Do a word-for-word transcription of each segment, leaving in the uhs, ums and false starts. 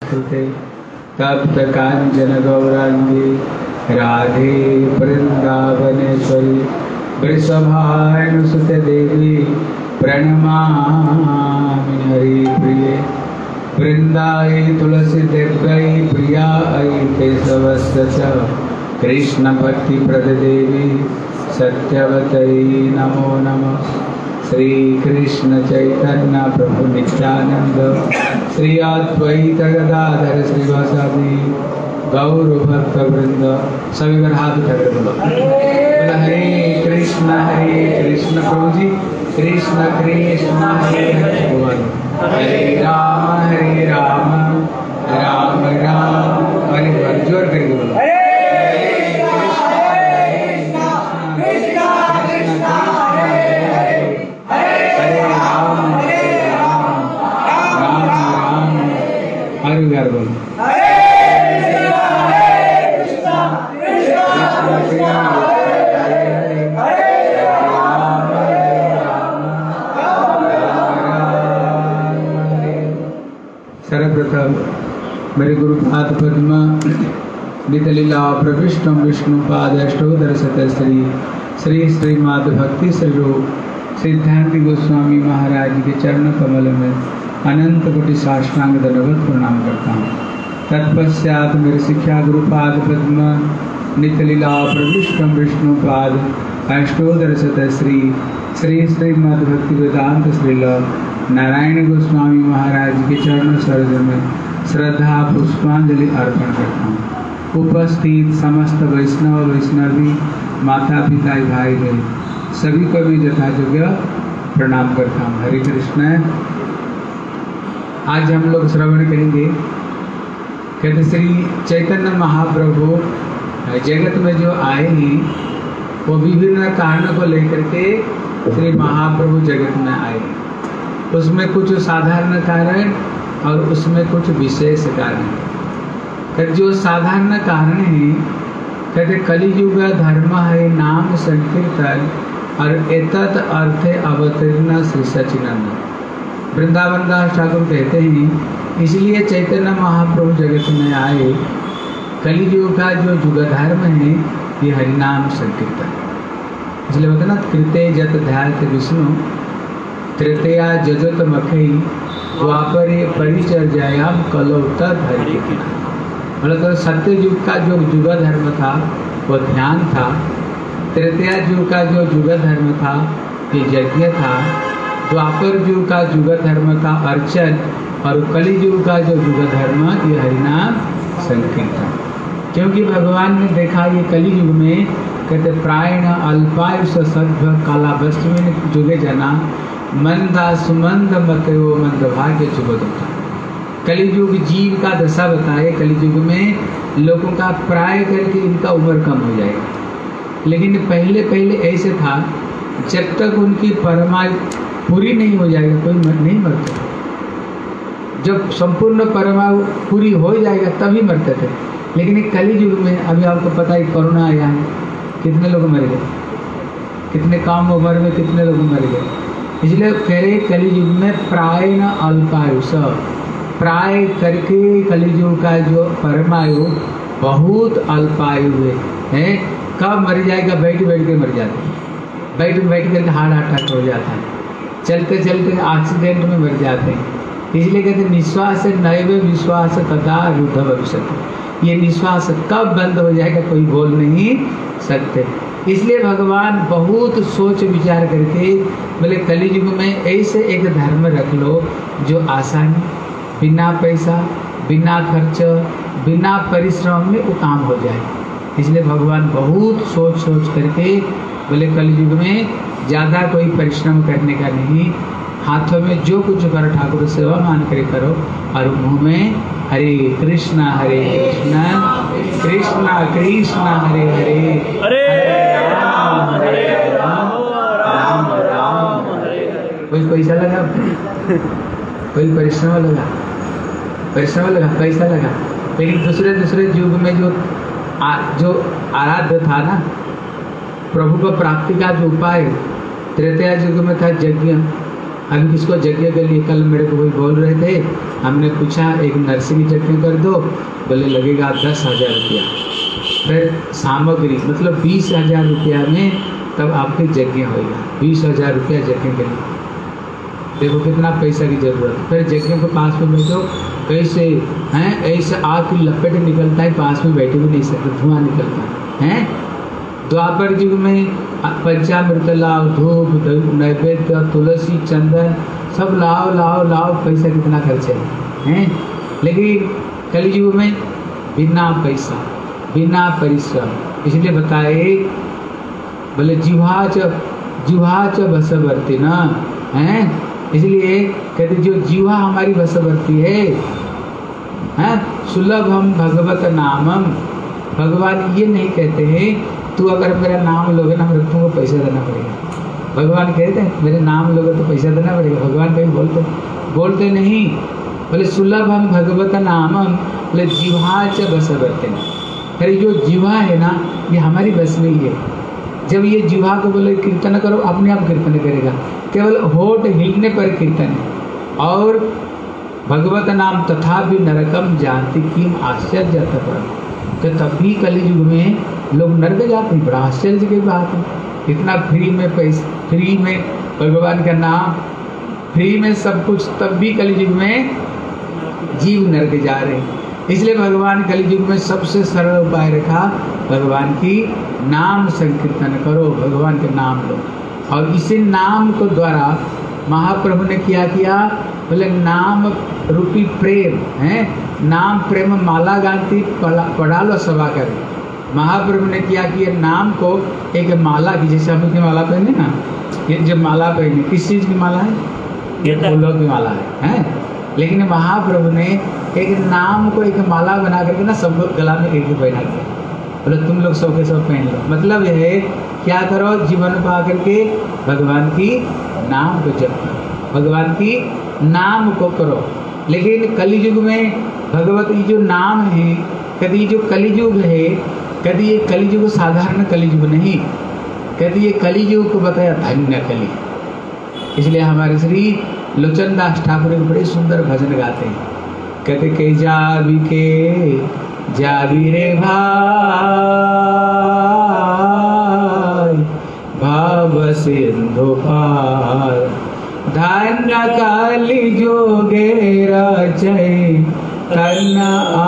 नमोस्तुते। तप्त कांचन गौरांगी राधे वृंदावनेश्वरी वृषभानुसुते देवी प्रणमामि हरिप्रिये। वृंदायै तुलसी देव्यै प्रियायै केशवस्य च कृष्ण भक्ति प्रद देवी सत्यवतै नमो नमः। श्री कृष्ण चैतन्य प्रभु नित्यानंद श्री अद्वैत गदाधर श्रीवासादि गौर भक्त वृंद। सभी बार हाथ उठा कर बोलो हरे कृष्ण हरे कृष्ण। प्रभु जी कृष्ण कृष्ण हरे हरे बोलो हरे राम हरे राम राम राम हरे हरे। जोर करके बोलो हरे बोलो सर्वप्रथम मेरे गुरु पाद पद्म नितलीला प्रविष्टम विष्णु पाद अष्टोदर सतश्री श्री श्रीमद भक्ति स्वरूप सिद्धांत गोस्वामी महाराज के चरण कमल में अनंत कोटि साष्टांग दंडवत प्रणाम करता हूँ। तत्पश्चात मेरे शिक्षा गुरुपाद पद्म नितलीला प्रविष्टम विष्णु पाद अष्टोदर शतश्री श्री श्रीमद भक्ति वेदांत श्रील नारायण गोस्वामी महाराज के चरण सरोज में श्रद्धा पुष्पांजलि अर्पण करता हूँ। उपस्थित समस्त वैष्णव वैष्णवी माता पिता भाई बहन सभी को भी यथायोग्य प्रणाम करता हूँ। हरे कृष्ण। आज हम लोग श्रवण करेंगे कहते श्री चैतन्य महाप्रभु जगत में जो आए हैं वो विभिन्न कारणों को लेकर के श्री महाप्रभु जगत में आए। उसमें कुछ साधारण कारण और उसमें कुछ विशेष कारण। कहते जो साधारण कारण है कहते कलियुग धर्म है नाम संकीर्तन और एतत् अर्थे अवतीर्ण श्री सच्चिदानंद। वृंदावन दास ठाकुर कहते हैं इसलिए चैतन्य महाप्रभु जगत में आए। कलियुग का जो युग धर्म है ये हरिनाम संकीर्तन। इसलिए होता ना कृते जत ध्यात विष्णु तृतीया जजत मखई द्वापरे परिचर्यायाम कलौ तद हरि। मतलब तो सत्य युग का जो युग धर्म था वो ध्यान था। तृतीया युग का जो युग धर्म था ये यज्ञ था। द्वापर युग का युग धर्म था अर्चन और कलि युग का जो युग धर्म ये हरिनाम संकीर्तन। क्योंकि भगवान ने देखा ये कलि युग में कहते प्रायण अल्पायुष सद्भ कालावस्मिन जुगे जना मंदा सुमंद मतयो मंद भाग्य चुबद होता। कलियुग जीव का दशा बताए। कलियुग में लोगों का प्राय करके इनका उम्र कम हो जाएगा। लेकिन पहले पहले ऐसे था जब तक उनकी परमायु पूरी नहीं हो जाएगा कोई मर नहीं मरता। जब संपूर्ण परमायु पूरी हो जाएगा तभी मरते थे। लेकिन कलियुग में अभी आपको पता है कोरोना आया है, कितने लोग मर गए, कितने कम उम्र में कितने लोग मर गए। इसलिए कह रहे कलियुग में प्राय न अल्पायुष प्राय करके कलियुग का जो परमायु बहुत अल्पायु है। कब मर जाएगा बैठ बैठ के मर जाते हैं। बैठ बैठ कर हार्ट अटैक हो जाता है। चलते चलते एक्सीडेंट में मर जाते हैं। इसलिए कहते निश्वास नैव विश्वास तथा रुद्ध भविष्य। ये निश्वास कब बंद हो जाएगा कोई बोल नहीं सकते। इसलिए भगवान बहुत सोच विचार करके बोले कलियुग में ऐसे एक धर्म रख लो जो आसानी बिना पैसा बिना खर्च बिना परिश्रम में वो काम हो जाए। इसलिए भगवान बहुत सोच सोच करके बोले कलियुग में ज़्यादा कोई परिश्रम करने का नहीं। हाथों में जो कुछ करो ठाकुर सेवा मान कर करो और मुँह में हरे कृष्णा हरे कृष्णा कृष्णा कृष्णा हरे हरे हरे राम हरे राम राम राम हरे हरे। कोई पैसा लगा कोई परिश्रम लगा परिश्रम लगा पैसा लगा। लेकिन दूसरे दूसरे युग में जो आ, जो आराध्य था ना प्रभु को प्राप्ति का जो उपाय त्रेतया युग में था यज्ञ अभी किसको यज्ञ के लिए कल मेरे को कोई बोल रहे थे, हमने पूछा एक नर्सरी यज्ञ कर दो, बोले लगेगा दस हज़ार रुपया। फिर सामग्री मतलब बीस हज़ार रुपया में तब आपके यज्ञ होगा। बीस हज़ार रुपया यज्ञ के लिए, देखो कितना पैसा की जरूरत है। फिर यज्ञ के पास में बैठो, कैसे हैं ऐसे आग की लपेट निकलता है, पास में बैठे भी नहीं सकते, धुआं निकलता है। द्वापर युग में पंचामृत लाओ, धूप नैवेद्य तुलसी चंदन सब लाओ लाओ लाओ, पैसा कितना खर्च है। लेकिन कलयुग में बिना पैसा बिना परिश्रम, इसलिए बताए बोले जिह्वा च जिह्वा च बसवर्ती ना है। इसलिए कहते जो जीवा हमारी वशवर्ती है, हैं सुलभ हम भगवत नामम। भगवान ये नहीं कहते हैं तू अगर मेरा नाम लोगे ना मेरे तुमको पैसा देना पड़ेगा। भगवान कहते हैं मेरे नाम लोगे तो पैसा देना पड़ेगा। भगवान कहीं बोलते बोलते नहीं, बोले सुलभ हम भगवत नामम, बोले जीवा च बसवर्ती। अरे जो जीवा है ना ये हमारी बस में ही है। जब ये जीवा को बोले कीर्तन करो, अपने आप कीर्तन करेगा, केवल होठ हिलने पर कीर्तन है। और भगवत नाम तथा भी नरकम जानती किम आश्चर्य पर, तो तब भी कलयुग में लोग नरक जाते हैं। बड़ा आश्चर्य की बात है, इतना फ्री में पैसा, फ्री में भगवान का नाम, फ्री में सब कुछ, तब भी कलयुग में जीव नरक जा रहे हैं। इसलिए भगवान कलयुग में सबसे सरल उपाय रखा, भगवान की नाम संकीर्तन करो, भगवान के नाम लो। और इसी नाम को द्वारा महाप्रभु ने क्या किया, बोले नाम रूपी प्रेम है, नाम प्रेम माला गांधी पढ़ा लो सभा करे। महाप्रभु ने क्या किया, नाम को एक माला की, जैसे हम की माला पहने ना, ये जब माला पहने किस चीज़ की माला है, ये फूलों की माला है, है? लेकिन महाप्रभु ने एक नाम को एक माला बना करके ना सबको गला में एक पहना दिया, बोले तुम लोग सब के सब पहन लो। मतलब यह है क्या करो, जीवन पा करके भगवान की नाम को जप करो, भगवान की नाम को करो। लेकिन कलियुग में भगवत ये जो नाम है, कभी जो कलियुग है, कभी ये कलियुग साधारण कलियुग नहीं, कभी ये कलियुग को बताया धन्य कली। इसलिए हमारे श्री लोचन दास ठाकुर एक बड़े सुंदर भजन गाते हैं, कहते के जाबी के जाबी रे भाई भाव सिंधु पार, धन्य काली जोगेरा जय तन्ना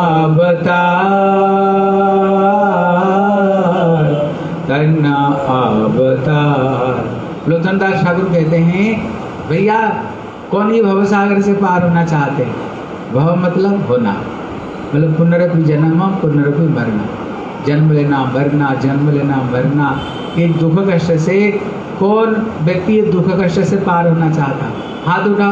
अवतार, तन्ना अवतार। लोचन दास ठाकुर कहते हैं भैया कौन ये भव सागर से पार होना चाहते हैं, भव मतलब होना, मतलब पुनरपि जन्म पुनरपि मरना, जन्म लेना मरना, जन्म लेना मरना। ये दुख कष्ट से कौन व्यक्ति ये दुख कष्ट से पार होना चाहता, हाथ उठा,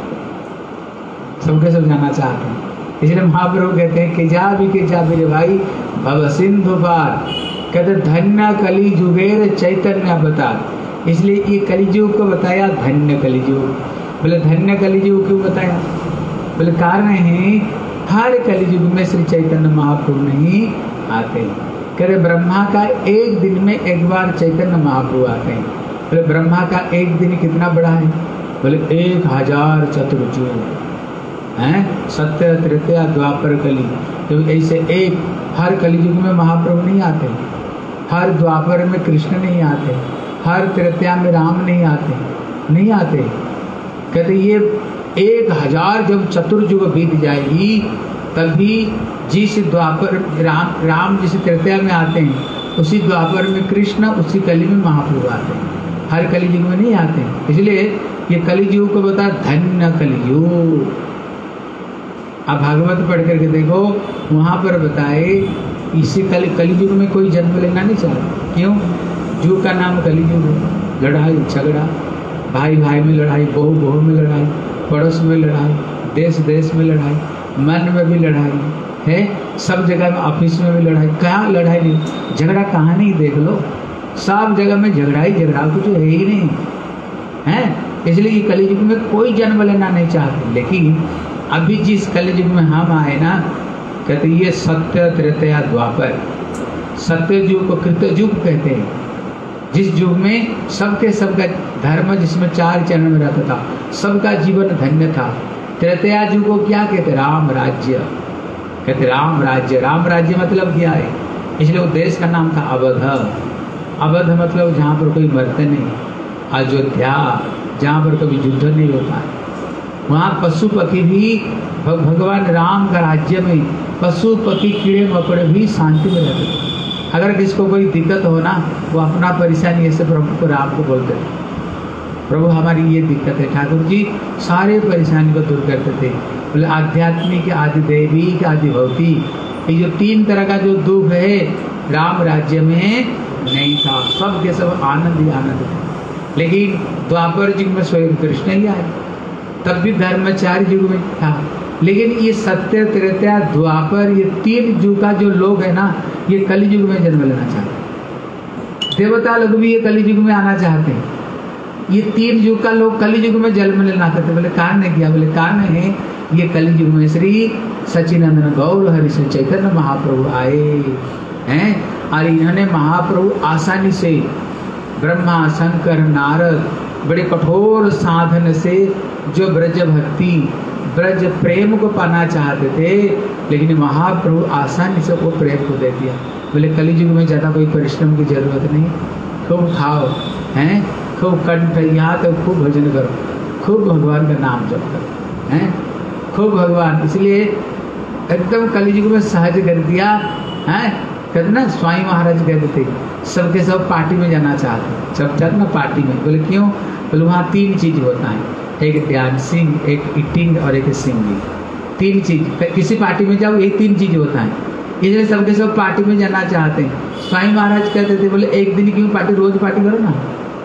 सबके सब जाना चाहते हैं। इसलिए महाप्रभु कहते हैं कि जा भी के जा मेरे भाई भव सिंधु पार, कहते धन्य कली जुगेर चैतन्य अवतार। इसलिए ये कलियुग को बताया धन्य कलियुग। बोले धन्य कलियुग क्यों बताया, बोले कारण है हर कलियुग में श्री चैतन्य महाप्रभु नहीं आते। करे ब्रह्मा का एक दिन में एक बार चैतन्य महाप्रभु आते हैं। बोले ब्रह्मा का एक दिन कितना बड़ा है, बोले एक हजार चतुर्युग हैं, सत्य तृतीया द्वापर कली। तो ऐसे एक हर कलियुग में महाप्रभु नहीं आते, हर द्वापर में कृष्ण नहीं आते, हर तृतीया में राम नहीं आते, नहीं आते। कहते ये एक हजार जब चतुर्युग बीत जाएगी तभी जिस द्वापर राम राम जिस तृतीया में आते हैं उसी द्वापर में कृष्ण, उसी कली में महाप्रभु आते हैं, हर कलियुग में नहीं आते हैं। इसलिए ये कलियुग को बता धन्य कलियुग। अब भागवत पढ़ करके देखो, वहाँ पर बताए इसी कल कलियुग में कोई जन्म लेना नहीं चाहता। क्यों? युग का नाम कलियुग है। लड़ाई झगड़ा, भाई भाई में लड़ाई, बहू बहू में लड़ाई, पड़ोस में लड़ाई, देश देश में लड़ाई, मन में भी लड़ाई है, सब जगह में, ऑफिस में भी लड़ाई। कहाँ लड़ाई नहीं, झगड़ा कहाँ नहीं, देख लो सब जगह में झगड़ा ही झगड़ा, कुछ है ही नहीं है। इसलिए ये कलियुग में कोई जन्म लेना नहीं चाहते। लेकिन अभी जिस कलियुग में हम आए ना, कहते ये सत्य त्रेतया द्वापर, सत्य युग को कृत युग कहते हैं, जिस युग में सबके सबका धर्म जिसमें चार चरण में रहता था, सबका जीवन धन्य था। त्रेतया युग को क्या कहते? राम राज्य कहते। राम राज्य, राम राज्य मतलब क्या है? इसलिए वो देश का नाम था अवध। अवध मतलब जहाँ पर कोई मरते नहीं। अयोध्या, जहाँ पर कभी युद्ध नहीं होता है। वहाँ पशु पक्षी भी भगवान राम का राज्य में पशु पक्षी कीड़े मकोड़े भी शांति में रहते थे। अगर किसको कोई दिक्कत हो ना, वो अपना परेशानी ऐसे प्रभु को राम को बोलते थे, प्रभु हमारी ये दिक्कत है। ठाकुर जी सारे परेशानी को दूर करते थे। बोले आध्यात्मिक, आदि दैविक, आदि भौतिक, ये जो तीन तरह का जो दुख है राम राज्य में नहीं था। सब के सब आनंद ही आनंद थे। लेकिन द्वापर युग में स्वयं कृष्ण ही आए, तब भी धर्माचार्य युग में था। लेकिन ये सत्य, त्रेता, द्वापर, ये तीन युग का जो लोग है ना, ये कलि युग में जन्म लेना चाहते हैं। देवता लोग भी ये कलि युग में आना चाहते हैं। ये तीन युग का लोग कलि युग में जन्म लेना चाहते। बोले कारण ने किया? बोले कारण है ये कलि युग में श्री सच्चिदानंद गौर हरि श्री चैतन्य महाप्रभु आए हैं, और इन्होंने महाप्रभु आसानी से ब्रह्मा, शंकर, नारद बड़े कठोर साधन से जो ब्रज भक्ति, ब्रज प्रेम को पाना चाहते थे, लेकिन महाप्रभु आसानी से वो प्रेम को दे दिया। बोले कलियुग में ज़्यादा कोई परिश्रम की जरूरत नहीं, खूब खाओ हैं, खूब कंठ यहाँ तो खूब भजन करो, खूब भगवान का नाम जप करो हैं, खूब भगवान। इसलिए एकदम कलियुग में सहज कर दिया हैं। कहते ना स्वामी महाराज कहते थे सबके सब पार्टी में जाना चाहते, सब जाते ना पार्टी में। बोले क्यों? बोले वहाँ तीन चीज़ होता है, एक डांसिंग, एक ईटिंग और एक सिंगिंग। तीन चीज, किसी पार्टी में जाओ ये तीन चीज होता है, इसलिए सबके सब पार्टी में जाना चाहते हैं। स्वामी महाराज कहते थे बोले एक दिन क्यों पार्टी, रोज पार्टी करो ना।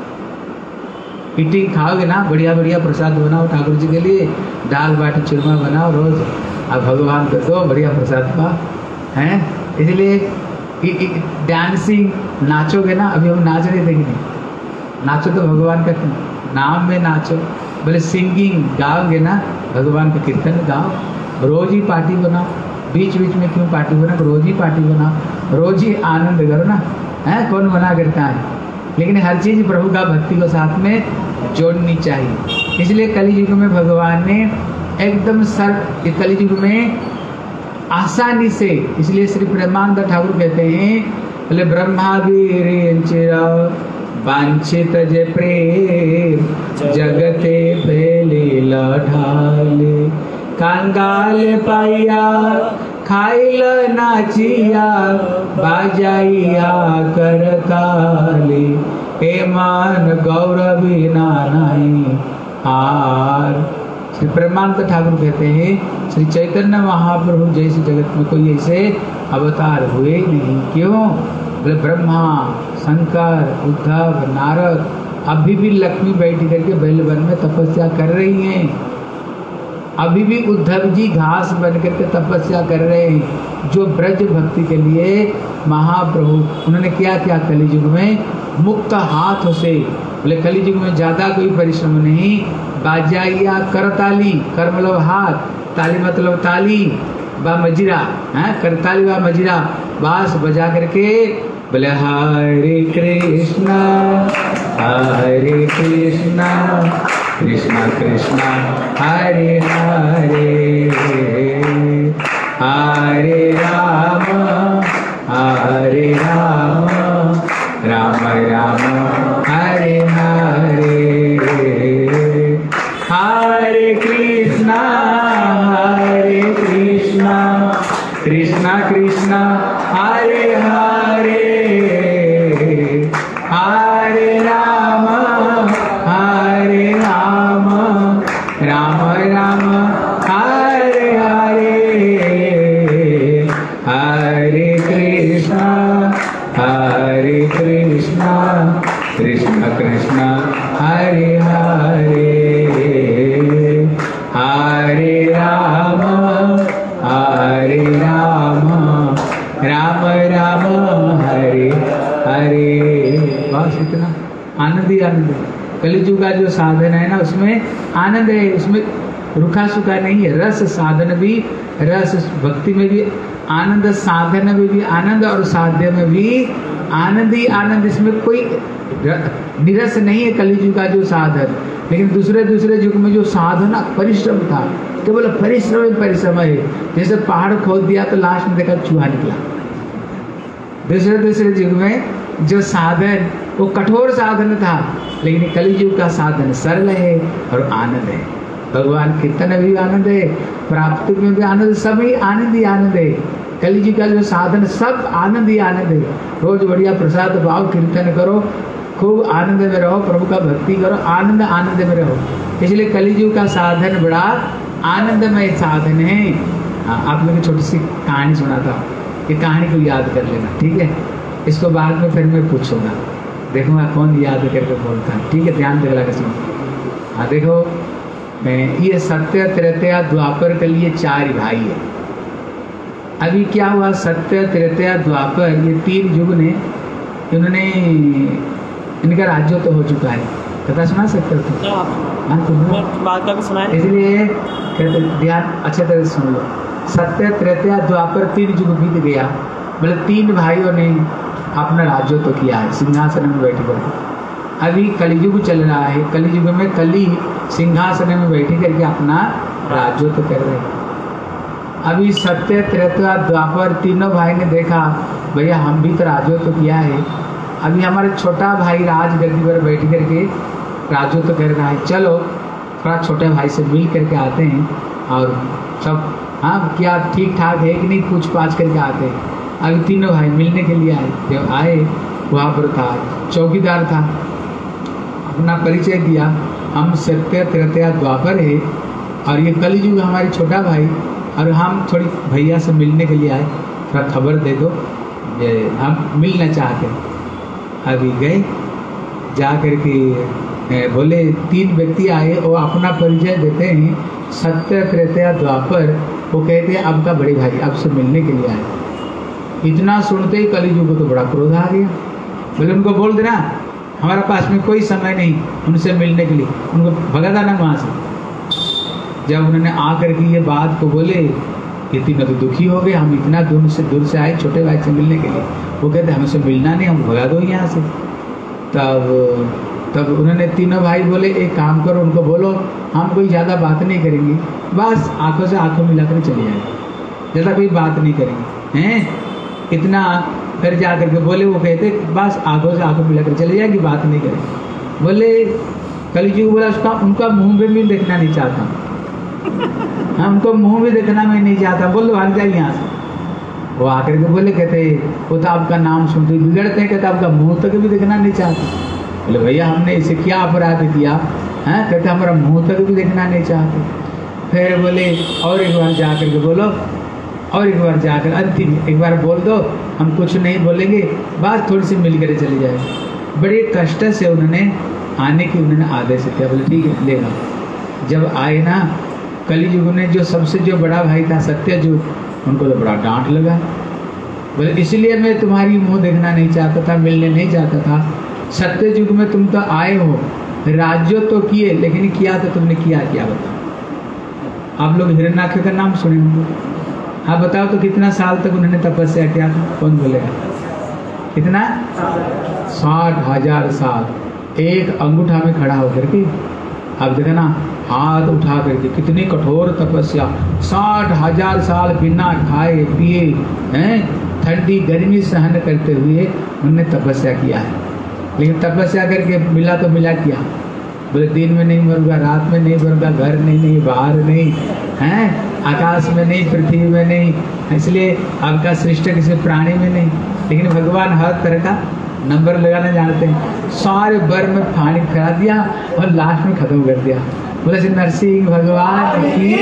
ईटिंग खाओगे ना, बढ़िया बढ़िया प्रसाद बनाओ ठाकुर जी के लिए, दाल बाटी चूरमा बनाओ रोज, अब भगवान को दो बढ़िया प्रसाद का है। इसलिए डांसिंग, नाचोगे ना, अभी हम नाच रहे थे कि नहीं, नाचो तो भगवान का नाम में नाचो। बोले सिंगिंग, गाओगे ना भगवान का कीर्तन गाओ, रोज ही पार्टी बनाओ, बीच बीच में क्यों पार्टी बनाओ, रोज ही पार्टी बनाओ, रोज ही आनंद करो ना, है कौन मना करता है। लेकिन हर चीज़ प्रभु का भक्ति को साथ में जोड़नी चाहिए। इसलिए कलि युग में भगवान ने एकदम सर कलि युग में आसानी से, इसलिए श्री प्रेमानंद ठाकुर कहते हैं बोले ब्रह्मा वीर चिरा वांछित जे प्रेम जगते फैले लढाले, कंगाल पाइया खाइल नाचिया बाजाइया करताले, हे मान गौरवी नानाई हार। श्री प्रेमानंद ठाकुर कहते हैं श्री चैतन्य महाप्रभु जैसे जगत में कोई ऐसे अवतार हुए नहीं। क्यों? बोले ब्रह्मा, शंकर, उद्धव, नारद, अभी भी लक्ष्मी बैठी करके बैलवन में तपस्या कर रही हैं। अभी भी उद्धव जी घास बन करके तपस्या कर रहे हैं, जो ब्रज भक्ति के लिए महाप्रभु उन्होंने क्या क्या कलियुग में मुक्त हाथ से। बोले कलियुग में ज़्यादा कोई परिश्रम नहीं, बाजाइया करताली, कर मतलब हाथ, ताली मतलब ताली, बा मजीरा है, करताली बा मजीरा, बांस बजा करके बोले हरे कृष्णा हरे कृष्णा कृष्णा कृष्णा हरे हरे, हरे राम हरे राम राम राम हरे हरे, हरे कृष्णा हरे कृष्णा कृष्णा कृष्णा हरे हरे, हरे राम हरे राम राम राम हरे हरे, हरे कृष्णा हरे कृष्णा कृष्णा कृष्णा हरे हरे, हरे राम हरे राम राम राम हरे हरे। बस इतना आनंद ही आनंद है। कलियुग का जो साधन है ना उसमें आनंद है, उसमें रुखा सुखा नहीं है। रस साधन भी, रस भक्ति में भी आनंद, साधन में भी आनंद और साध्य में भी आनंद ही आनंद, इसमें कोई निरस नहीं है कलियुग का जो साधन। लेकिन दूसरे दूसरे युग में जो साधना परिश्रम था, केवल परिश्रम ही परिश्रम है। जैसे पहाड़ खोद दिया तो लास्ट में देखा चूहा निकला। दूसरे दूसरे युग में जो साधन वो कठोर साधन था, लेकिन कलियुग का साधन सरल है और आनंद है। भगवान कीर्तन में भी आनंद है, प्राप्ति में भी आनंद, सब ही आनंद ही आनंद है। कलियुग का जो साधन सब आनंद ही आनंद है। रोज बढ़िया प्रसाद भाव कीर्तन करो, खूब आनंद में रहो, प्रभु का भक्ति करो, आनंद आनंद में रहो। इसलिए कलियुग का साधन बड़ा आनंदमय साधन है। हाँ, आप लोग छोटी सी कहानी सुनाता हूँ, ये कहानी को याद कर लेना, ठीक है। इसको बाद में फिर मैं पूछूंगा, देखूंगा कौन याद करके बोलता है, ठीक है। ध्यान से लगा सुनो। हाँ देखो, ये सत्य त्रेतया द्वापर के लिए चार भाई है। अभी क्या हुआ, सत्य त्रेतया द्वापर ये तीन युग ने, इन्होंने इनका राज्य तो हो चुका है। कथा सुना सकते हो तुम? हाँ तुम बात का भी सुना है। इसलिए कहते ध्यान अच्छे तरह से सुन लो। सत्य त्रेतया द्वापर तीन युग बीत गया, मतलब तीन भाइयों ने अपना राज्य तो किया है, सिंहासन में बैठ कर। अभी कलियुग चल रहा है, कलियुग में कली सिंहासन में बैठ करके अपना राज्य तो कर रहे हैं। अभी सत्य त्रेता द्वापर तीनों भाई ने देखा, भैया हम भी तो राज्य तो किया है, अभी हमारे छोटा भाई राजगद्दी पर बैठ करके राज्य तो कर रहा है, चलो थोड़ा छोटे भाई से मिल करके आते हैं और सब हाँ क्या ठीक ठाक है कि नहीं पूछ पाछ करके आते हैं। अभी तीनों भाई मिलने के लिए आए। जब आए वहाँ पर था चौकीदार था, अपना परिचय दिया, हम सत्य त्रेता द्वापर है और ये कलियुग हमारे छोटा भाई, और हम थोड़ी भैया से मिलने के लिए आए, थोड़ा खबर दे दो, ये हम मिलना चाहते हैं। अभी गए, जा कर के बोले तीन व्यक्ति आए और अपना परिचय देते हैं, सत्य त्रेता द्वापर। वो कहते हैं अब का बड़े भाई अब से मिलने के लिए आए। इतना सुनते ही कलियुग को तो बड़ा क्रोध आ गया। बोले उनको बोल देना हमारे पास में कोई समय नहीं उनसे मिलने के लिए, उनको भगा देना वहाँ से। जब उन्होंने आकर के ये बात को बोले, ये तीनों तो दुखी हो गए, हम इतना दूर से दूर से आए छोटे भाई से मिलने के लिए, वो कहते हमसे मिलना नहीं, हम भगा दो यहाँ से। तब तब उन्होंने तीनों भाई बोले एक काम करो, उनको बोलो हम कोई ज़्यादा बात नहीं करेंगे, बस आंखों से आंखों मिलाकर चले जाएंगे, ज़्यादा कोई बात नहीं करेंगे हैं इतना। फिर जा करके बोले, वो कहते बस आंखों से आंखों मिलाकर चले जाएंगे, बात नहीं करेंगे। बोले कलियुग बोला उसका उनका मुंह भी मैं देखना नहीं चाहता, हाँ उनको मुंह भी देखना मैं नहीं चाहता, बोलो भाग जाए यहाँ से। वो आकर के बोले, कहते वो तो आपका नाम सुनते बिगड़ते हैं, कहते आपका मुंह तक भी देखना नहीं चाहते। बोले भैया हमने इसे क्या अपराध किया है? कहते हमारा मुंह तक भी देखना नहीं चाहते। फिर बोले और एक बार जा करके बोलो, और एक बार जाकर अंतिम एक बार बोल दो, हम कुछ नहीं बोलेंगे, बस थोड़ी सी मिल कर चले जाए। बड़े कष्ट से उन्होंने आने की उन्होंने आदेश किया। बोले ठीक है लेगा। जब आए ना कलियुग ने जो सबसे जो बड़ा भाई था सत्यजुग, उनको तो बड़ा डांट लगा। बोले इसलिए मैं तुम्हारी मुंह देखना नहीं चाहता था, मिलने नहीं चाहता था। सत्ययुग में तुम तो आए हो, राज्य तो किए, लेकिन किया तो तुमने किया क्या बताओ? आप लोग हिरण्याक्ष का नाम सुने होंगे, आप बताओ तो कितना साल तक उन्होंने तपस्या किया था? कौन बोलेगा? कितना? साठ हजार साल एक अंगूठा में खड़ा होकर के। आप देखा ना हाथ उठा करके कितनी कठोर तपस्या, साठ हजार साल बिना खाए पिए हैं, ठंडी गर्मी सहन करते हुए उन्होंने तपस्या किया है। लेकिन तपस्या करके मिला तो मिला क्या? बोले दिन में नहीं मरूंगा, रात में नहीं मरूंगा, घर नहीं नहीं बाहर नहीं हैं, आकाश में नहीं, पृथ्वी में नहीं, इसलिए आपका सृष्टि किसी प्राणी में नहीं। लेकिन भगवान हर तरह का नंबर लगाना जानते हैं, सारे बर में पानी फैला दिया और लास्ट में खत्म कर दिया। बोले नरसिंह भगवान की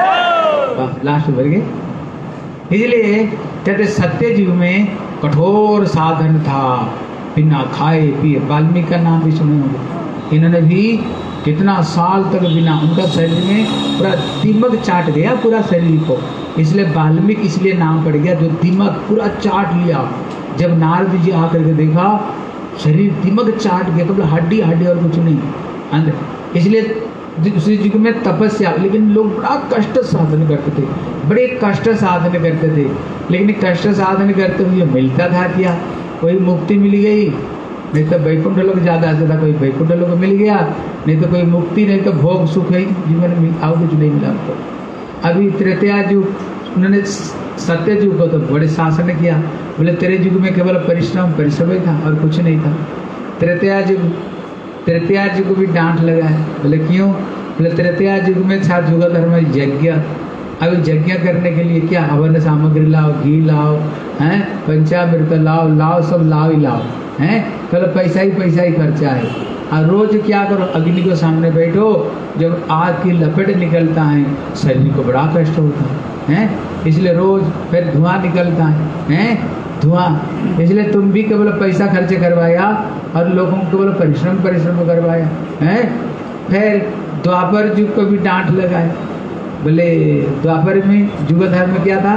लास्ट भर गए। इसलिए कहते सत्य युग में कठोर साधन था, बिना खाए पिए। वाल्मीकि का नाम भी सुने होंगे, इन्होंने भी कितना साल तक बिना, उनका शरीर में पूरा दीमक चाट गया पूरा शरीर को, इसलिए वाल्मीकि इसलिए नाम पड़ गया, जो दीमक पूरा चाट लिया। जब नारद जी आकर के देखा शरीर दीमक चाट गया, तो हड्डी हड्डी और कुछ नहीं अंदर। इसलिए उसी युग में तपस्या, लेकिन लोग बड़ा कष्ट साधन करते थे, बड़े कष्ट साधन करते थे। लेकिन कष्ट साधन करते हुए मिलता था क्या? वही मुक्ति मिल गई, नहीं तो वैकुंठ लोग ज़्यादा से ज़्यादा कोई वैकुंठ लोग मिल गया, नहीं तो कोई मुक्ति, नहीं तो भोग सुख है जीवन में, और कुछ नहीं मिला हमको। अभी त्रेतया युग, उन्होंने सत्य युग को तो बड़े शासन किया, बोले तेरे युग में केवल परिश्रम परिश्रम ही था और कुछ नहीं था। त्रेतया युग त्रेतया युग को भी डांट लगा है, बोले क्यों? बोले त्रेतया युग में था युग धर्म यज्ञ, अभी यज्ञ करने के लिए क्या हवन सामग्री लाओ, घी लाओ, हैं पंचामृत लाओ, लाओ सब लाओ ही लाओ, हैं कल पैसा ही पैसा ही खर्चा है। और रोज क्या करो, अग्नि के सामने बैठो, जब आग की लपट निकलता है शरीर को बड़ा कष्ट होता है, हैं इसलिए रोज फिर धुआं निकलता है, हैं धुआं, इसलिए तुम भी केवल पैसा खर्च करवाया और लोगों को केवल परिश्रम परिश्रम करवाया, हैं फिर द्वापर युग को भी डांट लगाए, बोले द्वापर में युग धर्म क्या था?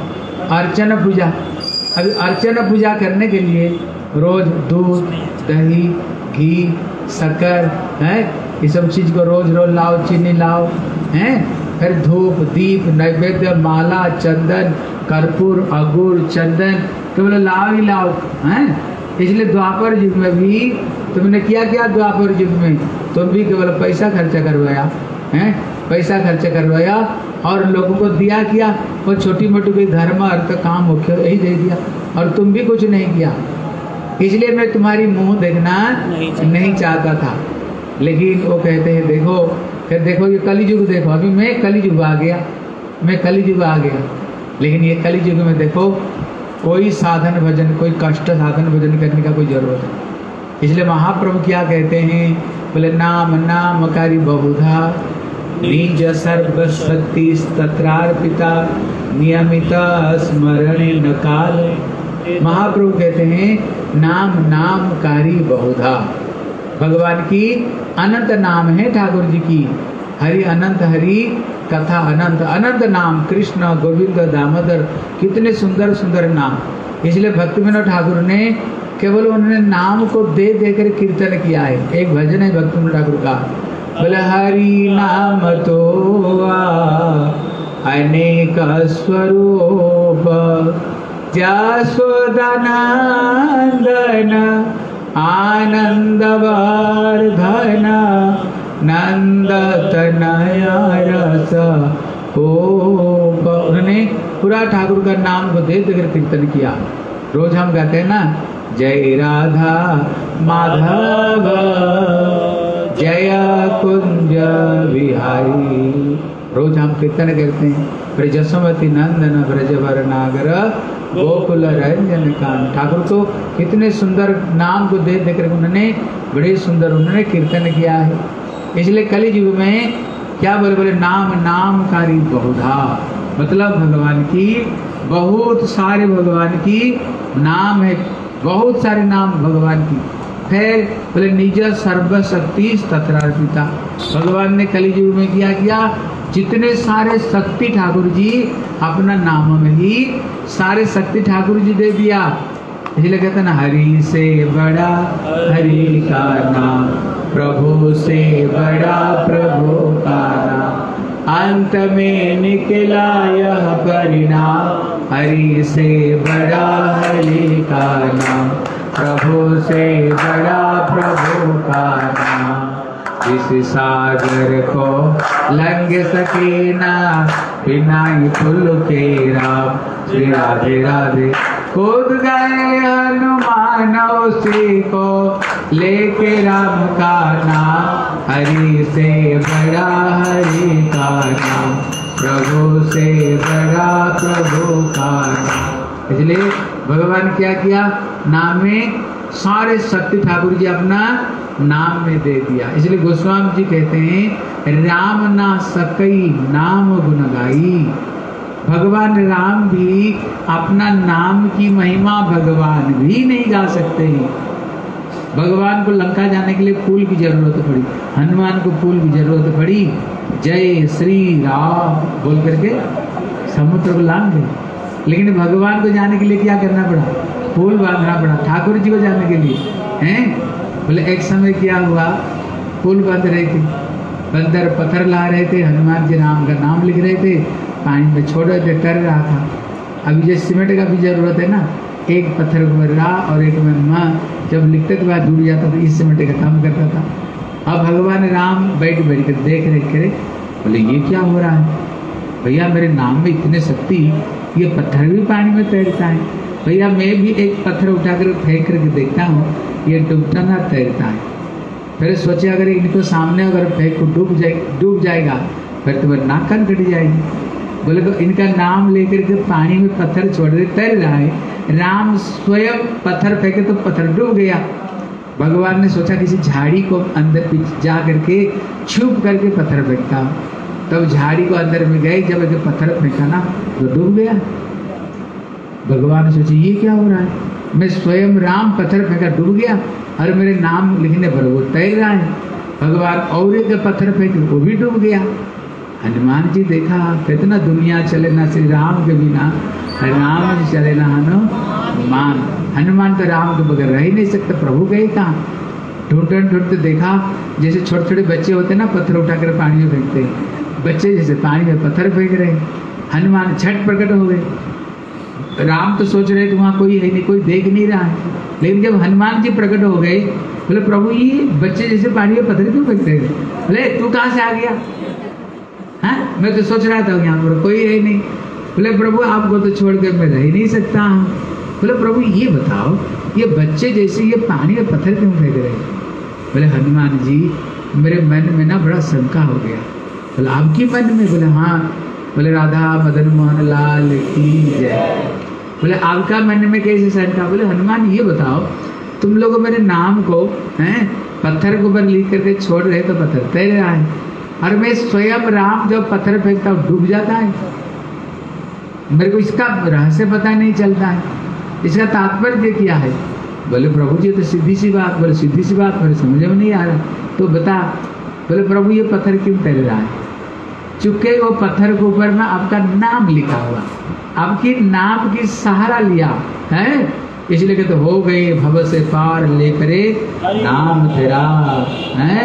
अर्चना पूजा। अभी अर्चना पूजा करने के लिए रोज दूध दही घी शक्कर है ये सब चीज को रोज रोज लाओ, चीनी लाओ, हैं फिर धूप दीप नैवेद्य माला चंदन कर्पूर अगुर चंदन केवल लाओ ही लाओ, हैं इसलिए द्वापर युग में भी तुमने किया क्या? द्वापर युग में तुम भी केवल पैसा खर्चा करवाया, हैं पैसा खर्च करवाया और लोगों को दिया क्या? वो छोटी मोटी कोई धर्म अर्थ काम मुख्य यही दे दिया और तुम भी कुछ नहीं किया। इसलिए मैं तुम्हारी मुंह देखना नहीं, नहीं चाहता था। लेकिन वो कहते हैं देखो, फिर देखो ये कलियुग देखो, अभी मैं कलियुग आ गया, मैं कलियुग आ गया, लेकिन ये कलियुग में देखो कोई साधन भजन, कोई कष्ट साधन भजन करने का कोई जरूरत नहीं। इसलिए महाप्रभु क्या कहते हैं? बोले नाम नामकारी बहुधा निज सर्वशक्ति तत्रार्पिता नियमित स्मरण न काल। महाप्रभु कहते हैं नाम नामकारी बहुधा, भगवान की अनंत नाम है ठाकुर जी की, हरि अनंत हरि कथा अनंत अनंत नाम, कृष्ण गोविंद दामोदर, कितने सुंदर सुंदर नाम। इसलिए भक्ति विनोद ठाकुर ने केवल उन्होंने नाम को दे देकर कीर्तन किया है। एक भजन है भक्ति विनोद ठाकुर का, बोले हरि नाम तो अनेक स्वरूप जसोदानंदन आनंद वर्धन नंद तनया रस ओ। उन्होंने पूरा ठाकुर का नाम को दे देकर कीर्तन किया। रोज हम कहते हैं ना जय राधा माधव जय कुंज विहारी, रोज हम कीर्तन करते हैं। ब्रजसुमति नंदन ब्रजवर नागर गोकुल रंजन कान। ठाकुर तो कितने सुंदर नाम को दे देकर उन्होंने बड़े सुंदर उन्होंने कीर्तन किया है। इसलिए कलि युग में क्या बोले? बोले नाम नामकारी बहुधा, मतलब भगवान की बहुत सारे भगवान की नाम है, बहुत सारे नाम भगवान की। फिर बोले निज सर्वशक्ति तत्रार्पिता, भगवान ने कलि युग में क्या किया? जितने सारे शक्ति ठाकुर जी अपना नाम में ही सारे शक्ति ठाकुर जी दे दिया। इसलिए कहते ना हरि से बड़ा हरि का नाम, प्रभु से बड़ा प्रभु का नाम, अंत में निकला यह परिणाम, हरि से बड़ा हरि का नाम, प्रभु से बड़ा प्रभु का नाम। जिस सागर को लंघ सके ना बिनाई पुल के राम, श्री राधे राधे कूद गए हनुमान उसी को लेके राम का नाम, हरि से बड़ा हरि का नाम, प्रभु से बड़ा प्रभु का नाम। इसलिए भगवान क्या किया? नाम में सारे शक्ति ठाकुर जी अपना नाम में दे दिया। इसलिए गोस्वामी जी कहते हैं राम ना सकई नाम गुण गाई, भगवान राम भी अपना नाम की महिमा भगवान भी नहीं गा सकते हैं। भगवान को लंका जाने के लिए फूल की जरूरत पड़ी, हनुमान को फूल की जरूरत पड़ी, जय श्री राम बोल करके समुद्र को लांग गए। लेकिन भगवान को जाने के लिए क्या करना पड़ा? फूल बांधना पड़ा। ठाकुर जी को जाने के लिए हैं बोले एक समय क्या हुआ, फूल बांध रहे थे, बंदर पत्थर ला रहे थे, हनुमान जी राम का नाम लिख रहे थे, पानी में छोड़ रहे थे, कर रहा था। अभी जैसे सीमेंट का भी जरूरत है ना, एक पत्थर को रा और एक में माँ जब लिखते के बाद डूब जाता तो इस सिमटे का काम करता था। अब भगवान राम बैठ बैठ कर देख रहे करे, बोले ये क्या हो रहा है भैया, मेरे नाम में इतने शक्ति, ये पत्थर भी पानी में तैरता है भैया, मैं भी एक पत्थर उठाकर फेंक करके देखता हूँ, ये डूबता ना तैरता है। फिर सोचे अगर इनको सामने अगर फेंक को डूब जाए डूब जाएगा फिर तो वह नाक कान कट जाएगी। बोले तो इनका नाम लेकर के पानी में पत्थर छोड़ दे, तैर रहा है। राम स्वयं पत्थर फेंके तो पत्थर डूब गया। भगवान ने सोचा किसी झाड़ी को अंदर पीछे जा करके छुप करके पत्थर फेंकता, तब झाड़ी को अंदर में गए, जब एक पत्थर फेंका ना तो डूब गया। भगवान ने सोचा ये क्या हो रहा है, मैं स्वयं राम पत्थर फेंका डूब गया और मेरे नाम लिखने पर वो तैर रहा है। भगवान और एक पत्थर फेंके वो भी डूब गया। हनुमान जी देखा कितना दुनिया चले ना श्री राम के बिना, राम जी चले ना हनुमान। हनुमान तो राम के बगैर रह ही नहीं सकते, प्रभु गए कहाँ। ढूंढते ढूंढते देखा जैसे छोटे छोटे बच्चे होते ना पत्थर उठाकर पानी में फेंकते, बच्चे जैसे पानी में पत्थर फेंक रहे। हनुमान छठ प्रकट हो गए। राम तो सोच रहे थे वहाँ कोई है नहीं, कोई देख नहीं रहा है, लेकिन जब हनुमान जी प्रकट हो गए बोले प्रभु ये बच्चे जैसे पानी में पत्थर क्यों फेंक रहे? बोले तू कहाँ से आ गया? हाँ मैं तो सोच रहा था यहाँ पर कोई है नहीं। बोले प्रभु आपको तो छोड़ कर मैं रह ही नहीं सकता हूँ। बोले प्रभु ये बताओ ये बच्चे जैसे ये पानी में पत्थर क्यों फेंक रहे? बोले हनुमान जी मेरे मन में ना बड़ा शंका हो गया। बोले आपकी मन में? बोले हाँ। बोले राधा मदन मोहन लाल की जय। बोले आपका मन में कैसे शंका? बोले हनुमान ये बताओ तुम लोग मेरे नाम को हैं पत्थर के ऊपर लिख करके छोड़ रहे तो पत्थर तैर रहा है, और मैं स्वयं राम जब पत्थर फेंकता हूँ डूब जाता है। मेरे को इसका रहस्य पता नहीं चलता है, इसका तात्पर्य क्या है? बोले प्रभु जी तो सीधी सी बात। बोले सीधी सी बात मेरे समझ में नहीं आ रहा, तो बता। बोले प्रभु ये पत्थर क्यों तैर रहा है? चूंकि वो पत्थर के ऊपर में आपका नाम लिखा हुआ, आपकी नाम की सहारा लिया है, इसलिए कहते हो गए भव से पार लेकरे नाम तेरा है।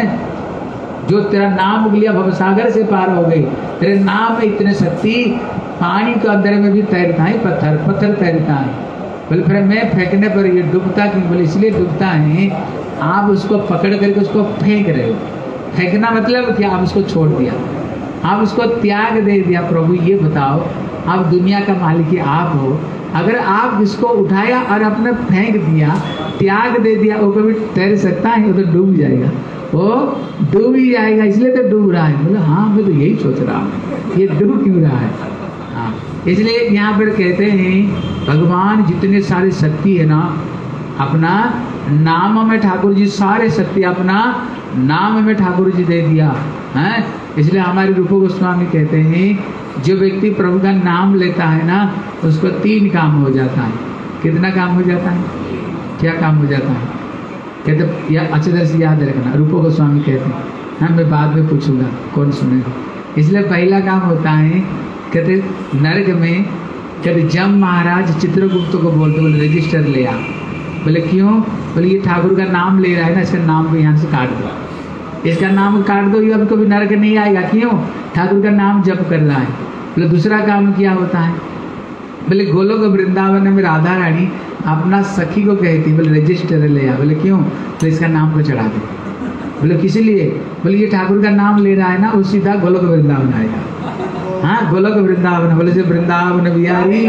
जो तेरा नाम लिया भव सागर से पार हो गई, तेरे नाम में इतने शक्ति, पानी के अंदर में भी तैरता है पत्थर, पत्थर तैरता है। बोले फिर मैं फेंकने पर ये डूबता क्यों? बोले इसलिए डूबता है आप उसको पकड़ करके उसको फेंक रहे हो। फेंकना मतलब कि आप उसको छोड़ दिया, आप उसको त्याग दे दिया। प्रभु ये बताओ आप दुनिया का मालिक आप हो, अगर आप इसको उठाया और अपने फेंक दिया, त्याग दे दिया, वो कभी तैर सकता है? वो तो डूब जाएगा, वो डूब ही जाएगा, इसलिए तो डूब रहा है। बोले हाँ मैं तो यही सोच रहा हूँ ये डूब क्यों रहा है। हाँ इसलिए यहाँ पर कहते हैं भगवान जितने सारी शक्ति है ना अपना नाम में ठाकुर जी सारे शक्ति अपना नाम में ठाकुर जी दे दिया है। इसलिए हमारे रूप गोस्वामी कहते हैं जो व्यक्ति प्रभु का नाम लेता है ना उसको तीन काम हो जाता है। कितना काम हो जाता है? क्या काम हो जाता है? कहते या अच्छे तरह से याद रखना, रूप गोस्वामी कहते हैं। हाँ मैं बाद में पूछूंगा कौन सुनेगा। इसलिए पहला काम होता है कहते नरक में कहते जब महाराज चित्रगुप्त को बोलते बोले रजिस्टर ले आ। बोले क्यों? बोले ये ठाकुर का नाम ले रहा है ना, इसका नाम को यहाँ से काट दो, इसका नाम काट दो, ये अब कभी नरक नहीं आएगा। क्यों? ठाकुर का नाम जप कर रहा है। बोले दूसरा काम क्या होता है? बोले गोलोक वृंदावन में राधा रानी अपना सखी को कहती, बोले रजिस्टर ले आ। बोले क्यों? तो इसका नाम को चढ़ा दे। बोले किस लिए? बोले ये ठाकुर का नाम ले रहा है ना, वो सीधा गोलोक वृंदावन आएगा। हाँ गोलोक वृंदावन। बोले से वृंदावन बिहारी।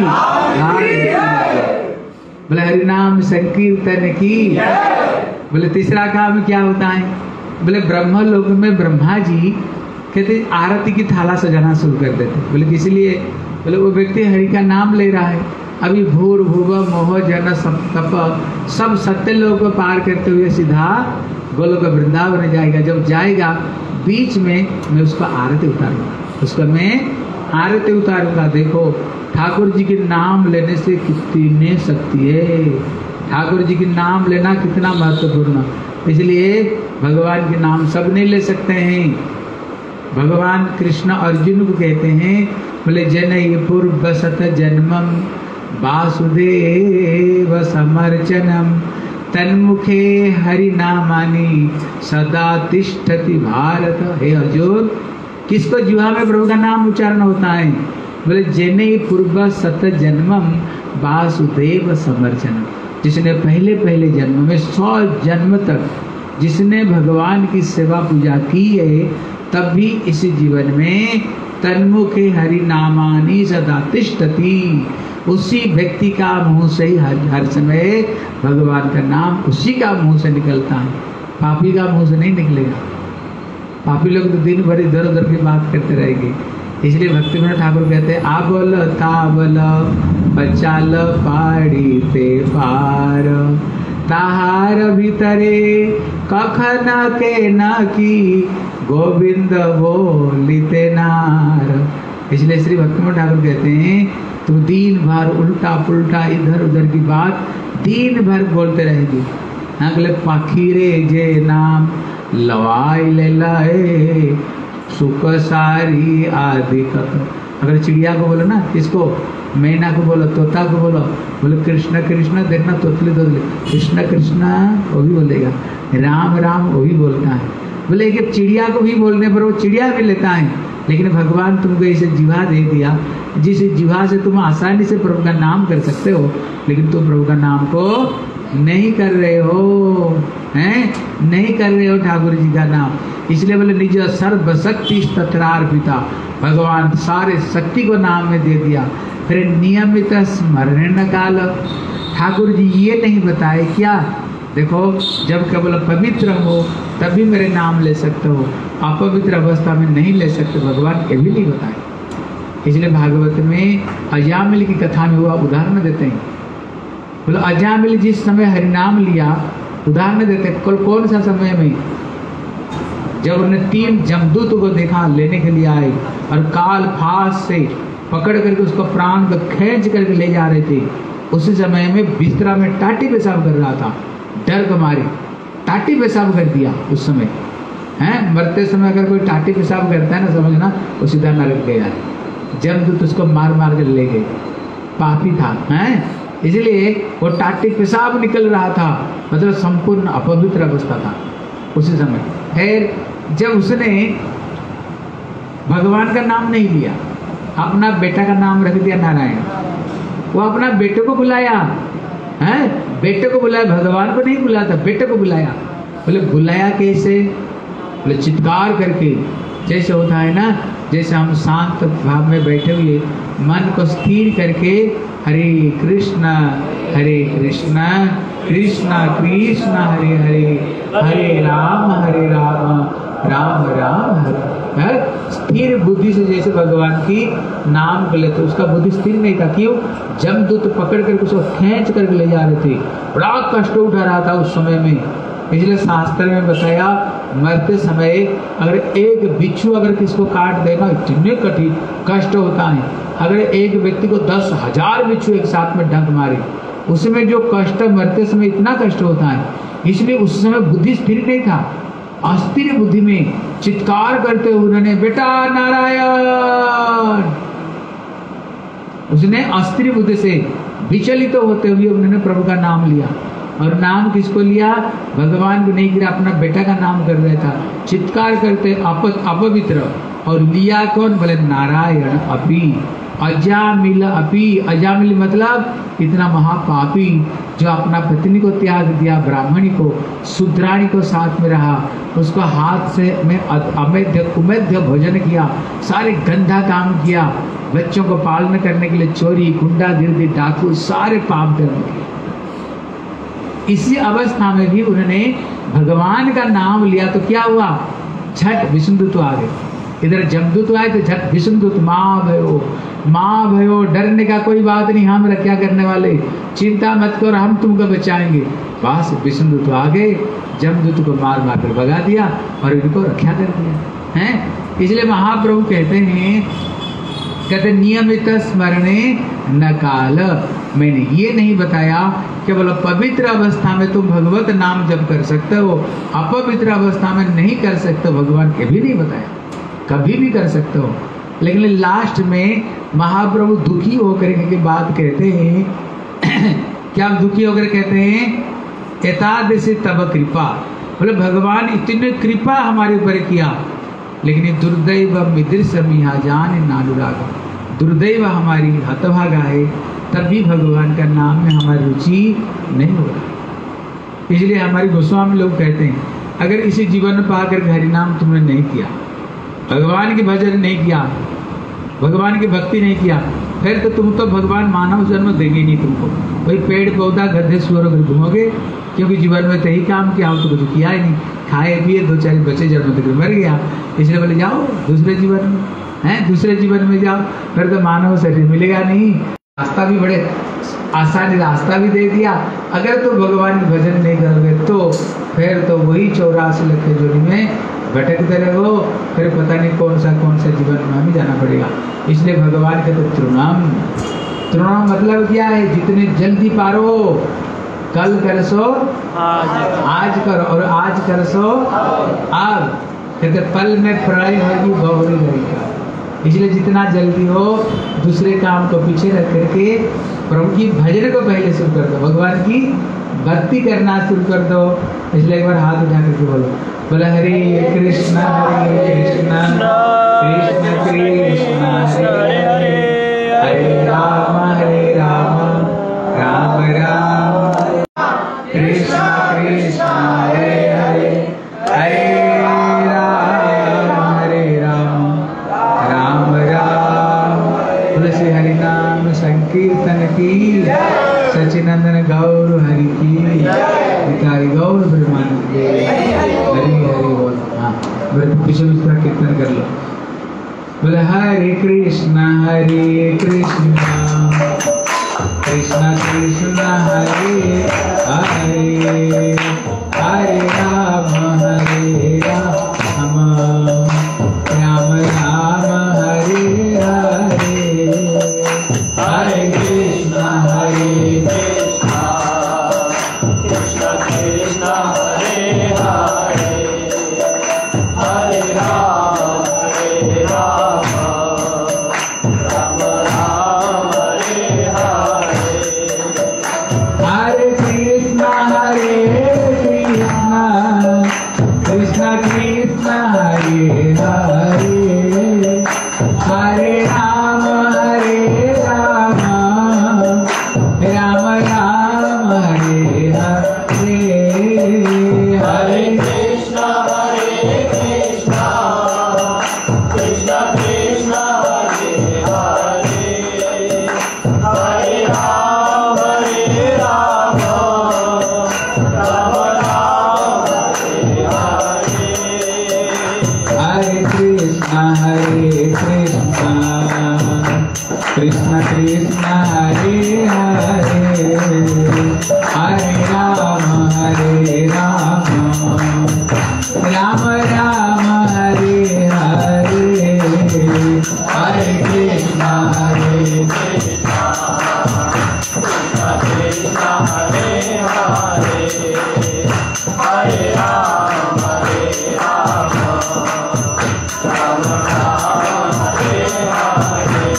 बोले हरि नाम संकीर्तन की। बोले तीसरा काम क्या होता है? बोले ब्रह्म लोक में ब्रह्मा जी कहते आरती की थाला सजाना शुरू कर देते। बोले किस लिए? बोले वो व्यक्ति हरि का नाम ले रहा है, अभी भूर भूव मोह जन सब तप सब सत्य लोग को पार करते हुए सीधा गोलोक वृंदावन जाएगा। जब जाएगा बीच में मैं उसको आरती उतारूंगा, उसको मैं आरती उतारूंगा। देखो ठाकुर जी के नाम लेने से कितनी शक्ति है, ठाकुर जी के नाम लेना कितना महत्वपूर्ण। इसलिए भगवान के नाम सब नहीं ले सकते हैं। भगवान कृष्ण अर्जुन को कहते हैं बोले जनई पूर्व सत जन्मम वासुदेव समर्चनम तन्मुखे हरि नामानि सदा तिष्ठति भारत। हे अर्जुन किसको जुहा में प्रभु का नाम उच्चारण होता है? बोले जनई पूर्व सत जन्मम वासुदेव समर्चन, जिसने पहले पहले जन्म में सौ जन्म तक जिसने भगवान की सेवा पूजा की है, तब भी इस जीवन में तन्मुखे हरि नामानि सदा तिष्ठति, उसी व्यक्ति का मुंह से ही हर, हर समय भगवान का नाम उसी का मुंह से निकलता है, पापी का मुंह से नहीं निकलेगा। पापी लोग तो दिन भर इधर उधर की बात करते रहेंगे। इसलिए भक्ति विनोद ठाकुर कहते हैं, आबल ताबल बचाल पाड़ी ते पार, ताहार भीतरे कखन के न की गोविंद बोलिते नार। इसलिए श्री भक्ति विनोद ठाकुर कहते हैं, तुम दिन भर उल्टा पुल्टा इधर उधर की बात दिन भर बोलते रहेगी। अगले पाखीरे जे नाम लवाई ले लाए सुख सारी आदि कथ। अगर चिड़िया को बोलो ना, किसको, मैना को बोलो, तोता को बोलो, बोले कृष्ण कृष्ण, देखना तोतली तोतली, कृष्ण कृष्ण वो भी बोलेगा, राम राम वो भी बोलता है। बोले कि चिड़िया को भी बोलने पर वो चिड़िया भी लेता है, लेकिन भगवान तुमको इसे जीवा दे दिया, जिस जीवा से तुम आसानी से प्रभु का नाम कर सकते हो, लेकिन तुम प्रभु का नाम को नहीं कर रहे हो, हैं नहीं कर रहे हो ठाकुर जी का नाम। इसलिए बोले निज सर्वशक्ति तत्रार्पिता, भगवान सारे शक्ति को नाम में दे दिया। फिर नियमित स्मरण काल, ठाकुर जी ये नहीं बताए क्या, देखो जब केवल पवित्र हो तभी मेरे नाम ले सकते हो, अपवित्र अवस्था में नहीं ले सकते, भगवान ये भी नहीं बताए। इसलिए भागवत में अजामिल की कथा में हुआ उदाहरण देते हैं। बोलो अजामिल जिस समय हरिनाम लिया, उदाहरण देते हैं, कल कौन सा समय में, जब उन्हें तीन जमदूत को देखा लेने के लिए आए और काल फास से पकड़ करके उसको प्राण को खींच करके ले जा रहे थे, उसी समय में बिस्तरा में टाटी पेशाब कर रहा था, डर के मारे टाटी पेशाब कर दिया। उस समय हैं, मरते समय अगर कोई टाटी पेशाब करता है ना, समझना वो सीधा नरक गया। जमदूत उसको मार मार कर ले गए, पापी था हैं, इसलिए वो टाटी पेशाब निकल रहा था, मतलब संपूर्ण अपवित्र अवस्था था उसी समय। फिर जब उसने भगवान का नाम नहीं लिया, अपना बेटा का नाम रख दिया नारायण, वो अपना बेटे को बुलाया, हैं बेटे को बुलाया, भगवान को नहीं बुलाया था, बेटे को बुलाया। बोले बुलाया कैसे, बोले चित्कार करके, जैसे होता है ना, जैसे हम शांत भाव में बैठे हुए मन को स्थिर करके हरे कृष्णा हरे कृष्णा कृष्णा कृष्णा हरे हरे, हरे राम हरे राम राम राम हरे, स्थिर बुद्धि से जैसे भगवान की नाम को लेते, उसका बुद्धि स्थिर नहीं था। क्यों, जमदूत पकड़ करके उसको खींच करके ले जा रहे थे, बड़ा कष्ट उठा रहा था उस समय में। इसलिए शास्त्र में बताया, मरते समय अगर एक बिच्छू अगर किसको काट देगा, इतने कठिन कष्ट होता है। अगर एक व्यक्ति को दस हजार बिच्छू एक साथ में डंक मारे, उसमें जो कष्ट मरते समय इतना कष्ट होता है। इसलिए उस समय बुद्धि स्थिर नहीं था, अस्थिर बुद्धि में चित्कार करते हुए उन्होंने बेटा नारायण, उसने अस्थिर बुद्धि से विचलित तो होते हुए उन्होंने प्रभु का नाम लिया। और नाम किसको लिया, भगवान को नहीं लिया, अपना बेटा का नाम कर रहा था, चित्कार करते अप अपवित्र। और लिया कौन, बोले नारायण अपी अजामिल अपी। अजामिल मतलब इतना महापापी जो अपना पत्नी को त्याग दिया, ब्राह्मणी को, शूद्राणी को साथ में रहा, उसको हाथ से में अमेध्य कुमेध्य भोजन किया, सारे गंदा काम किया, बच्चों को पालन करने के लिए चोरी गुंडागिर्दी डाकू सारे पाप कर्म किए। इसी अवस्था में भी उन्होंने भगवान का नाम लिया तो क्या हुआ, झट विष्णुदूत आ गए। इधर जमदूत आए तो झट विष्णुदूत, माँ भयो माँ भयो, डरने का कोई बात नहीं, हम रक्षा करने वाले, चिंता मत करो, हम तुमको बचाएंगे। बस विष्णुदूत आ गए, जमदूत को मार मार कर भगा दिया और इनको रक्षा कर दिया हैं। इसलिए महाप्रभु कहते हैं, कहते नियमित स्मरणे न काल, मैंने ये नहीं बताया केवल पवित्र अवस्था में तुम भगवत नाम जप कर सकते हो, अपवित्र अवस्था में नहीं कर सकते, भगवान के भी नहीं बताया, कभी भी कर सकते हो। लेकिन लास्ट में महाप्रभु दुखी होकर के बात कहते हैं क्या दुखी होकर कहते हैं, एतादृशी तब कृपा, बोले भगवान इतने कृपा हमारे ऊपर किया, लेकिन दुर्दैव मिदृश मिहा जान नानुराग, दुर्दैव हमारी हतभागा है, तब भी भगवान का नाम में हमारी रुचि नहीं हो रहा। इसलिए हमारे गोस्वामी लोग कहते हैं, अगर इसी जीवन में पाकर हरि नाम तुमने नहीं किया, भगवान की भजन नहीं किया, भगवान की भक्ति नहीं किया, फिर तो तुम तो भगवान मानव जन्म देंगे नहीं तुमको। वही पेड़ पौधा गधे सुअर घूमोगे, क्योंकि जीवन में तो ही काम किया हो, तो कुछ किया ही नहीं, खाए पिए दो चार बच्चे जन्म तक मर गया। इसलिए बोले जाओ दूसरे जीवन में, हैं दूसरे जीवन में जाओ, फिर तो मानव शरीर मिलेगा नहीं। रास्ता भी बड़े आसानी रास्ता भी दे दिया। अगर तो भगवान की भजन नहीं करोगे तो फिर तो वही चौरासी लख जोड़ी में भटकते रहो, फिर पता नहीं कौन सा कौन सा जीवन में हमें जाना पड़ेगा। इसलिए भगवान के तो तृणाम, तृणाम मतलब क्या है, जितने जल्दी पारो, कल कर सो आज, आज करो, और आज कर सो अब, कहते पल में प्रलय होगी बहुरी लड़का। इसलिए जितना जल्दी हो दूसरे काम को पीछे रख करके प्रभु की भजन को पहले शुरू कर दो, भगवान की भक्ति करना शुरू कर दो। इसलिए एक बार हाथ उठा करके बोलो, बोला हरे कृष्णा हरे कृष्णा कृष्ण कृष्ण हरे हरे, हरे राम हरे राम राम राम कृष्ण कृष्ण हरे हरे, हरे राम हरे राम राम राम। तुलसी हरि नाम संकीर्तन की, सचिनंदन गौर हरि की, पिताई गौर ब्रह्मानंद हरि हरि बोल। हाँ मेरे पीछे दूसरा कीर्तन कर लो, बोले हरे कृष्णा हरे कृष्णा कृष्णा कृष्णा हरे हरे, हरे राम हरे राम राम राम हरे हरे, हरे कृष्णा हरे कृष्णा कृष्णा कृष्णा हरे हरे, हरे राम हरे राम राम राम हरे हरे, हरे कृष्णा हरे कृष्णा कृष्णा कृष्णा हरे हरे, हरे राम हरे राम राम राम हरे हरे, हरे कृष्णा हरे कृष्णा कृष्णा कृष्णा हरे हरे, हरे राम हरे राम राम राम हरे हरे, हरे कृष्णा हरे कृष्णा कृष्णा कृष्णा हरे हरे, हरे राम हरे राम राम राम हरे हरे, हरे कृष्णा हरे कृष्णा कृष्णा कृष्णा हरे हरे, हरे राम हरे राम राम राम हरे हरे,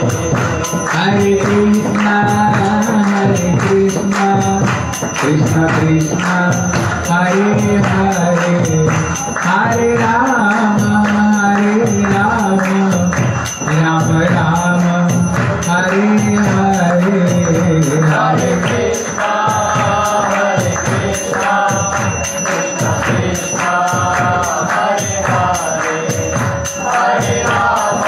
हरे कृष्णा हरे कृष्णा कृष्णा कृष्णा हरे हरे, हरे राम हरे राम राम राम हरे हरे, हरे कृष्णा हरे कृष्णा कृष्णा कृष्णा हरे हरे, हरे राम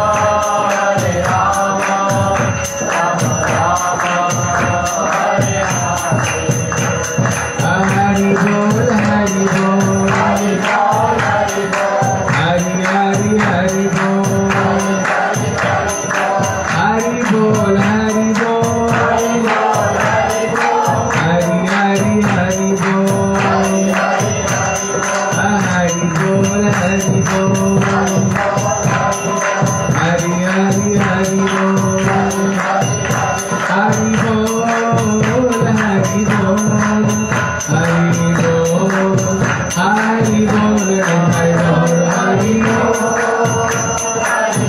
हरे राम राम राम हरे हरे, हरि बोल हरि बोल हरि बोल हरि बोल, हरि हरि हरि बोल हरि बोल हरि बोल, हरि हरि हरि बोल, हरि बोल हरि बोल, हरि हरि हरि बोल, हरि बोल हरि बोल, हरि बोल हरि बोल, हरि बोल हरि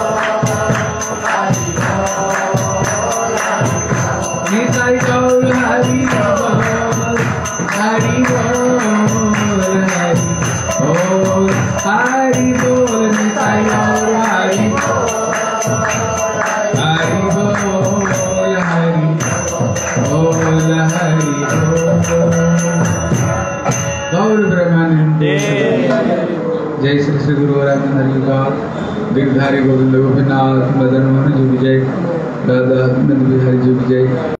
बोल, निताई गौर हरि बोल, हरि बोल हरि बोल, हरि बोल निताई गौर हरि बोल, हरि बोल जय श्री श्री गुरु रामचंद्र जी का गिरधारी गोविंद गोपीनाथ मदन मोहन जी की जय, राधा नंद बिहारी जी की जय।